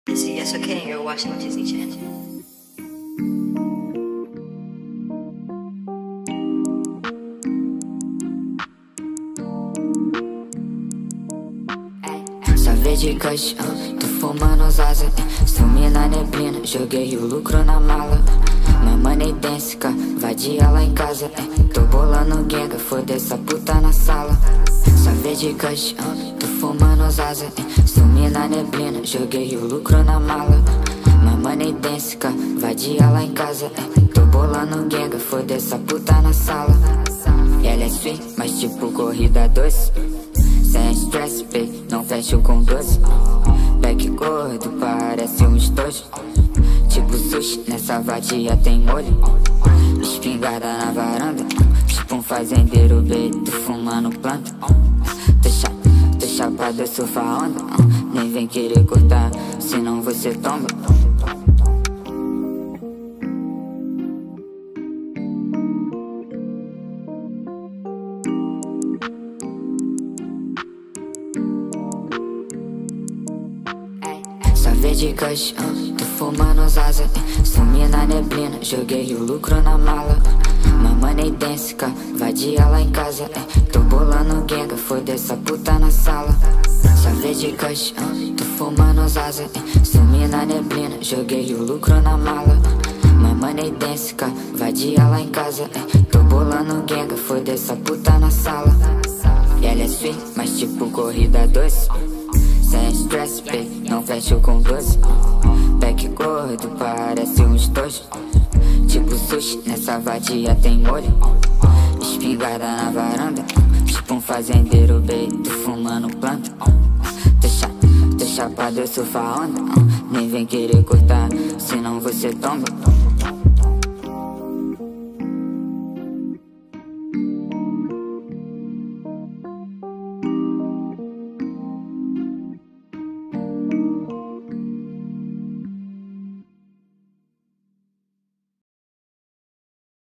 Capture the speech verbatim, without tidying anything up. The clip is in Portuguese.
Is it yes okay? You're watching Disney Channel. Só vê de caixão, tô fumando os asa. Sumi na neblina, joguei o lucro na mala. Mamãe dance, vadia lá em casa. Tô bolando genga, foda essa puta na sala. Só vê de caixão, tô fumando os asa. Sumi na neblina, joguei o lucro na mala. Mamãe dance, vadia lá em casa. Tô bolando genga, foda essa puta na sala. Ela é sweet, mas tipo corrida doce. Sem stress, baby, não fecho com doce. Back gordo, parece um estojo. Tipo sushi, nessa vadia tem molho. Espingarda na varanda, tipo um fazendeiro, baby, tô fumando planta. Tô, cha tô chapado, eu surfo a onda. Nem vem querer cortar, senão você tomba. Só vê de caixão, tô fumando os asa. Sumi na neblina, joguei o lucro na mala. Mamãe dance, vadia lá em casa. Tô bolando genga, foda essa puta na sala. Só vê de caixão, tô fumando os asa. Sumi na neblina, joguei o lucro na mala. Mamãe dance, vadia lá em casa. Tô bolando genga, foda essa puta na sala. Ela é sweet, mas tipo corrida doce. Sem stress, baby, não fecho com doce. Back gordo, parece um estojo. Tipo sushi, nessa vadia tem molho. Espingarda na varanda, tipo um fazendeiro, baby, tô fumando planta. Tô, cha tô chapado, eu surfo a onda. Nem vem querer cortar, senão você tomba.